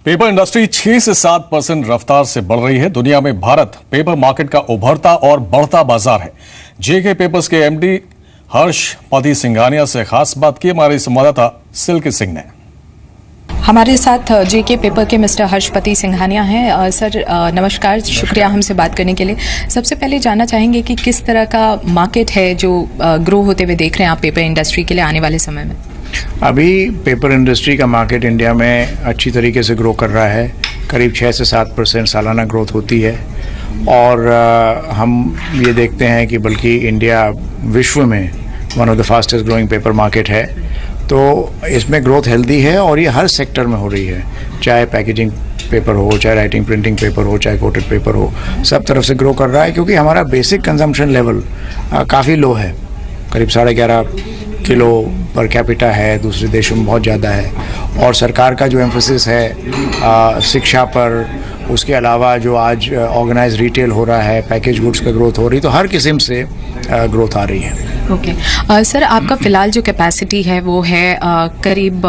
Paper industry 6 से 7% रफ्तार से बढ़ रही है। दुनिया में भारत पेपर मार्केट का उभरता और बढ़ता बाजार है। जेके पेपर्स के एमडी हर्ष पति सिंघानिया से खास बात की हमारे संवाददाता सिल्की सिंह ने। हमारे साथ जेके पेपर के मिस्टर हर्ष पति सिंघानिया हैं। सर नमस्कार, शुक्रिया हमसे बात करने के लिए। सबसे पहले जानना चाहेंगे कि किस तरह का मार्केट है जो ग्रो होते हुए देख रहे हैं आप पेपर इंडस्ट्री के लिए आने वाले समय में? अभी पेपर इंडस्ट्री का मार्केट इंडिया में अच्छी तरीके से ग्रो कर रहा है। करीब 6 से 7% सालाना ग्रोथ होती है और हम ये देखते हैं कि बल्कि इंडिया विश्व में one of the fastest growing paper market है। तो इसमें ग्रोथ हेल्दी है और ये हर सेक्टर में हो रही है, चाहे पैकेजिंग पेपर हो, चाहे राइटिंग प्रिंटिंग पेपर हो, चाहे कोटेड पेपर हो, सब तरफ से ग्रो कर रहा है क्योंकि हमारा बेसिक कंजम्पशन लेवल काफ़ी लो है। करीब 11.5 किलो पर कैपिटा है, दूसरे देशों में बहुत ज़्यादा है। और सरकार का जो एम्फोसिस है शिक्षा पर, उसके अलावा जो आज ऑर्गेनाइज रिटेल हो रहा है, पैकेज गुड्स का ग्रोथ हो रही, तो हर किस्म से ग्रोथ आ रही है। ओके सर, आपका फ़िलहाल जो कैपेसिटी है वो है करीब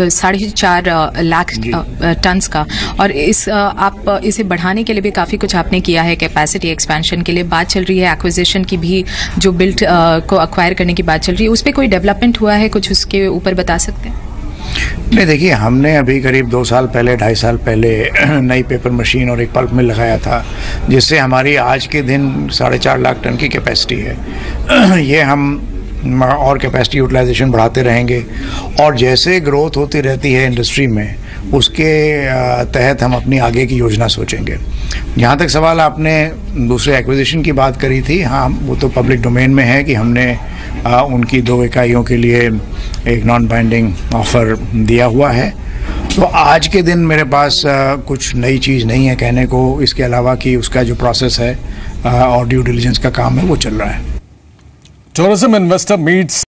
4.5 लाख टन्स का, और आप इसे बढ़ाने के लिए भी काफ़ी कुछ आपने किया है। कैपेसिटी एक्सपेंशन के लिए बात चल रही है, एक्विजिशन की भी, जो बिल्ट को अक्वायर करने की बात चल रही है, उस पर कोई डेवलपमेंट हुआ है? कुछ उसके ऊपर बता सकते हैं? नहीं, देखिए, हमने अभी करीब 2 साल पहले, 2.5 साल पहले नई पेपर मशीन और एक पल्प मिल लगाया था, जिससे हमारी आज के दिन 4.5 लाख टन की कैपेसिटी है। ये हम और कैपेसिटी यूटिलाइजेशन बढ़ाते रहेंगे और जैसे ग्रोथ होती रहती है इंडस्ट्री में, उसके तहत हम अपनी आगे की योजना सोचेंगे। जहाँ तक सवाल आपने दूसरे एक्विजिशन की बात करी थी, हाँ, वो तो पब्लिक डोमेन में है कि हमने उनकी 2 इकाइयों के लिए एक नॉन बाइंडिंग ऑफ़र दिया हुआ है। तो आज के दिन मेरे पास कुछ नई चीज़ नहीं है कहने को, इसके अलावा कि उसका जो प्रोसेस है और ड्यू डिलिजेंस का काम है वो चल रहा है। Tourism investor meets